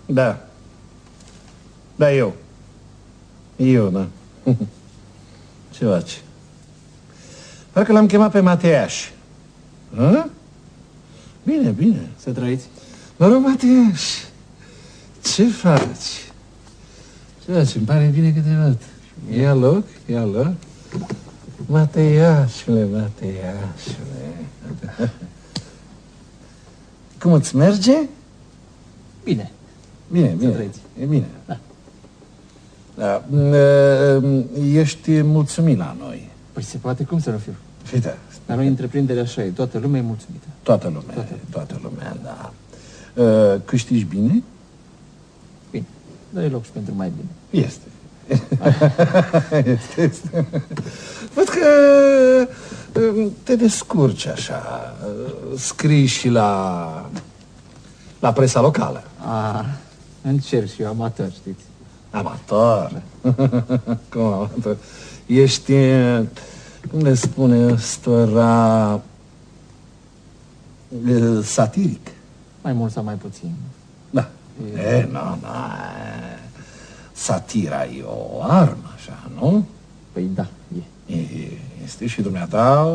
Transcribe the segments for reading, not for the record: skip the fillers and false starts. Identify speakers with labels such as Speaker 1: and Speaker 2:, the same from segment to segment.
Speaker 1: Da. Da, eu. Eu, da. Ce faci? Parcă l-am chemat pe Mateaș. A? Bine, bine.
Speaker 2: Să trăiți.
Speaker 1: Mă rog, Mateaș, ce faci? Ce faci? Îmi pare bine că te văd. Ia loc, ia loc. Mateiașule, Mateiașule. Cum îți merge?
Speaker 2: Bine.
Speaker 1: Bine, bine.
Speaker 2: Să trăiți.
Speaker 1: E bine.
Speaker 2: Da.
Speaker 1: Da. Ești mulțumit la noi.
Speaker 2: Păi se poate, cum să nu fiu?
Speaker 1: Uite.
Speaker 2: La noi întreprinderea așa e, toată lumea e mulțumită.
Speaker 1: Toată lumea, da. Câștigi bine?
Speaker 2: Bine, dar e loc și pentru mai bine.
Speaker 1: Este. Este. Văd că te descurci așa. Scrii și la presa locală.
Speaker 2: Încerc și eu, amator, știți.
Speaker 1: Amator? Cum amator? Ești, cum le spune ăstora, satiric.
Speaker 2: Mai mult sau mai puțin.
Speaker 1: Da. Nu. Satira e o armă, așa, nu?
Speaker 2: Păi da, e.
Speaker 1: Este și dumneata...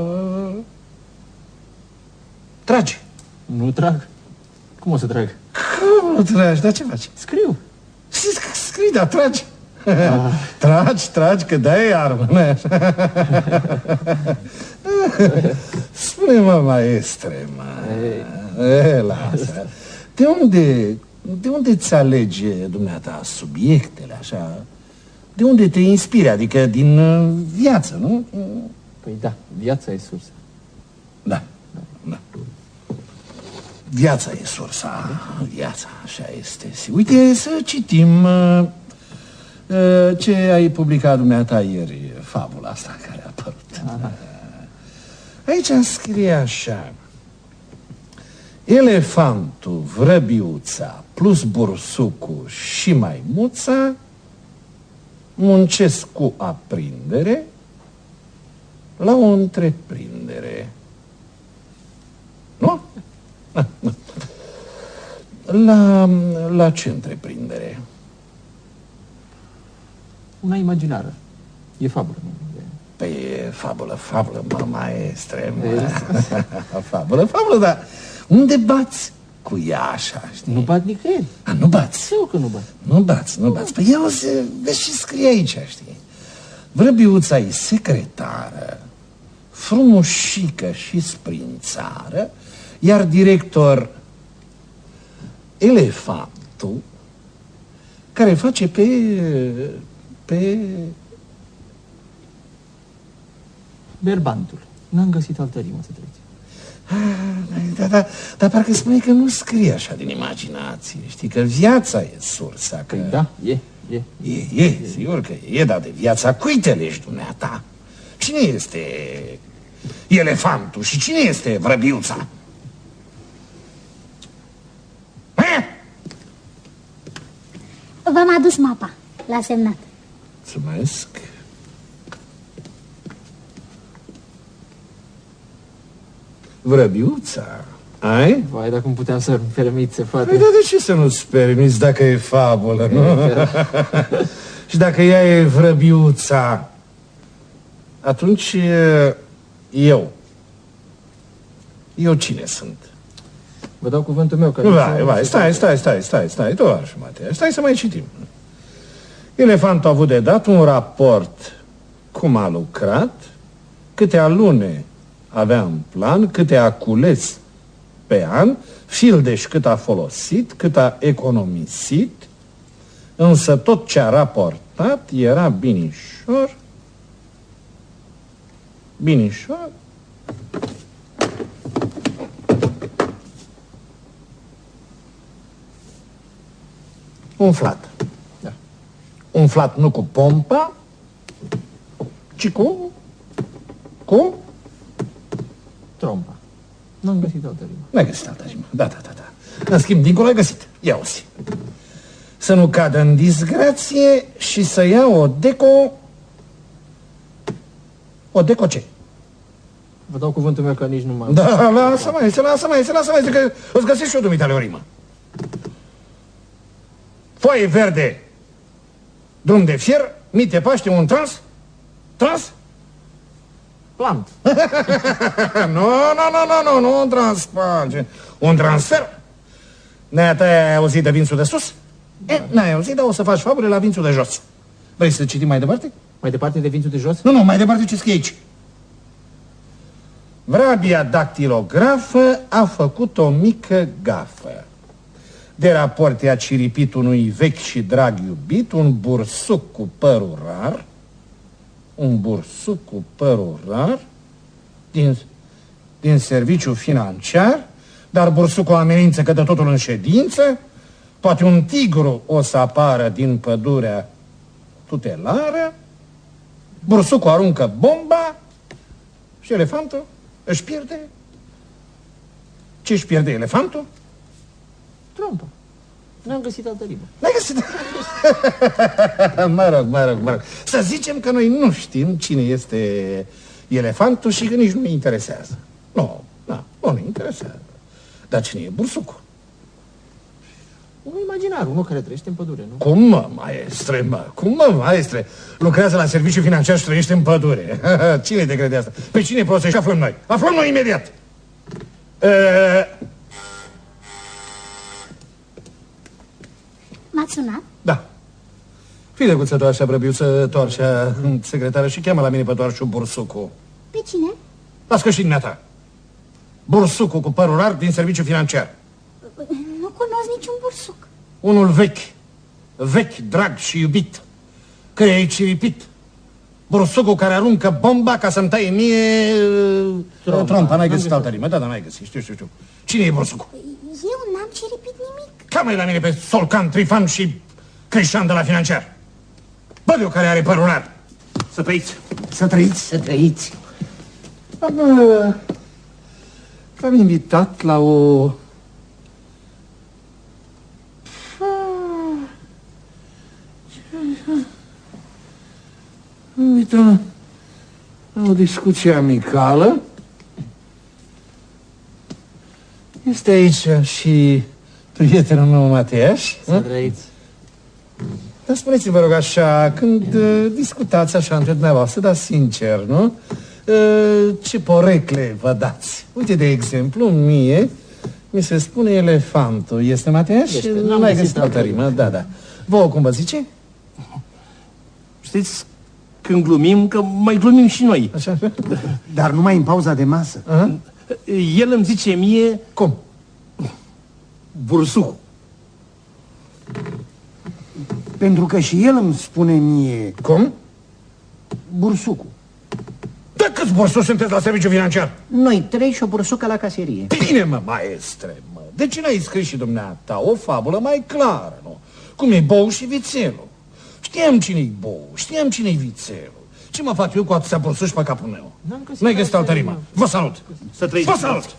Speaker 1: Tragi.
Speaker 2: Nu trag? Cum o să trag?
Speaker 1: Cum nu tragi? Dar ce faci?
Speaker 2: Scriu.
Speaker 1: Scrii, dar tragi. Tragi, că de-aia e armă, nu-i așa? Spune-mă, maestre, lasă. De unde ți alege dumneata subiectele, așa? De unde te inspiri? Adică din viață, nu?
Speaker 2: Păi da, viața e sursa.
Speaker 1: Da. Viața e sursa. Viața, așa este. Uite, să citim ce ai publicat dumneata ieri, fabula asta care a apărut. Aici scrie așa: elefantul, vrăbiuța, plus bursucul și maimuța muncesc cu aprindere la o întreprindere. Nu? La ce întreprindere?
Speaker 2: Una imaginară. E fabulă.
Speaker 1: Păi e fabulă, mă, maestre. Fabulă, dar unde bați cu ea așa, știi?
Speaker 2: Nu bat nicăieri.
Speaker 1: Nu bați?
Speaker 2: Eu că nu bat.
Speaker 1: Nu bați. Păi eu vezi și scrie aici, știi? Vrăbiuța e secretară, frumușică și sprințară, iar director elefantul, care face pe...
Speaker 2: Berbantul. N-am găsit altă rimă să treci.
Speaker 1: Dar parcă spune că nu scrie așa din imaginație, știi? Că viața e sursa, că...
Speaker 2: Păi da, e.
Speaker 1: Sigur că e, dar de viața cui te legi dumneata? Cine este elefantul și cine este vrăbiuța?
Speaker 3: V-am adus mapa, l-a semnat.
Speaker 1: Mulțumesc. Vrăbiuța, ai?
Speaker 2: Vai, dar cum puteam să-mi permit să fac?
Speaker 1: Păi, dar de ce să nu-ți permiți dacă e fabulă, nu? Și dacă ea e vrăbiuța, atunci eu cine sunt?
Speaker 2: Vă dau cuvântul meu că...
Speaker 1: Vai, stai, tovarăș Matei, stai să mai citim. Elefantul a avut de dat un raport cum a lucrat, câte alune avea în plan, câte a cules pe an, fildeș cât a folosit, cât a economisit, însă tot ce a raportat era binișor, umflat.
Speaker 2: Da.
Speaker 1: Umflat nu cu pompa, ci cu... Cum?
Speaker 2: Trompa. N-am găsit altă rimă.
Speaker 1: N-ai găsit altă rimă. Da. În schimb, dincolo ai găsit. Ia-o-ți. Să nu cadă în disgrație și să ia o deco... O deco ce?
Speaker 2: Vă dau cuvântul meu că nici nu m-am...
Speaker 1: Da, lasă mai, că o-ți găsesc și eu dumitale o rimă. foaie verde, drum de fier, mite Paște, un trans? Trans?
Speaker 2: Plant.
Speaker 1: Nu un transplant, un transfer. Ai auzit de Vințul de sus? N-ai auzit, dar o să faci fabule la Vințul de jos. Vrei să citim mai departe?
Speaker 2: Mai departe de Vințul de jos?
Speaker 1: Nu, mai departe ce scrie aici. Vrabia dactilografă a făcut o mică gafă. De raport i-a ciripit unui vechi și drag iubit un bursuc cu părul rar, din serviciu financiar, dar bursucul amenință că dă totul în ședință, poate un tigru o să apară din pădurea tutelară, bursucul aruncă bomba și elefantul își pierde. Ce își pierde elefantul?
Speaker 2: Trompa. N-am găsit altă rimă.
Speaker 1: N-ai găsit? Mă rog. Să zicem că noi nu știm cine este elefantul și că nici nu ne interesează. Nu ne interesează. Dar cine e bursucul?
Speaker 2: Un imaginar, unul care trăiește în pădure, nu?
Speaker 1: Cum mă, maestre? Lucrează la serviciu financiar și trăiește în pădure. Cine te crede asta? Pe cine prostești? Aflăm noi. Aflăm noi imediat.
Speaker 3: M-ați sunat?
Speaker 1: Da. Fii de cuță, toașa, brăbiuță, toarșa, secretară, și cheamă la mine pe toarșul bursucul.
Speaker 3: Pe cine?
Speaker 1: Las-că și dumneata. Bursucul cu părul rar din serviciu financiar.
Speaker 3: Nu cunosc niciun bursuc.
Speaker 1: Unul vechi, drag și iubit, că i-ai ciripit. Bursucul care aruncă bomba ca să-mi taie mie trompa. N-ai găsit altă rimă? Da, n-ai găsit, știu. Cine e bursucul?
Speaker 3: Eu n-am ciripit nimic.
Speaker 1: Cheamă-i la mine pe Solcan, Trifan și Crișan de la financiar. Bădeu care are părul rar. Să trăiți.
Speaker 4: Să trăiți.
Speaker 1: V-am invitat la o... Uite, o discuție amicală. Este aici și prietenul meu, Mateaș.
Speaker 2: Să trăiți.
Speaker 1: Dar spuneți-vă, rog, așa, când discutați așa între dumneavoastră, dar sincer, nu? Ce porecle vă dați? Uite, de exemplu, mie mi se spune elefantul. Este, Mateaș? Nu ai găsit altă rimă? Da. Vouă cum vă zice?
Speaker 4: Știți, când glumim, că mai glumim și noi.
Speaker 1: Așa?
Speaker 4: Dar numai în pauza de masă. El îmi zice mie...
Speaker 1: Cum?
Speaker 4: Bursucul. Pentru că și el îmi spune mie...
Speaker 1: Cum?
Speaker 4: Bursucul.
Speaker 1: De câți bursuci sunteți la serviciu financiar?
Speaker 5: Noi 3 și o bursucă la caserie.
Speaker 1: Bine, mă, maestre, mă. De ce n-ai scris și dumneata o fabulă mai clară, nu? Cum e bou și vițelul. Știam cine-i bou, știam cine-i vițelul. Ce mă fac eu cu atâția bursuși pe capul meu? N-ai găsit altă rimă. Vă salut.
Speaker 4: Să trăiți.
Speaker 1: Vă salut.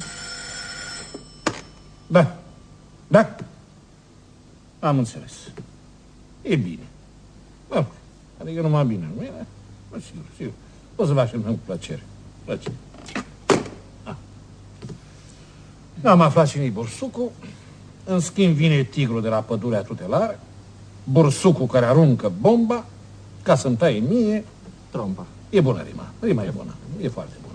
Speaker 1: Da. Am înțeles. E bine. Bă, adică numai bine. Bă, sigur. O să vă așteptăm cu plăcere. Am aflat cine-i bursucul. În schimb vine tigrul de la pădurea tutelară, bursucul care aruncă bomba ca să-mi taie mie
Speaker 2: Trompa.
Speaker 1: E bună rima e bună, e foarte bună.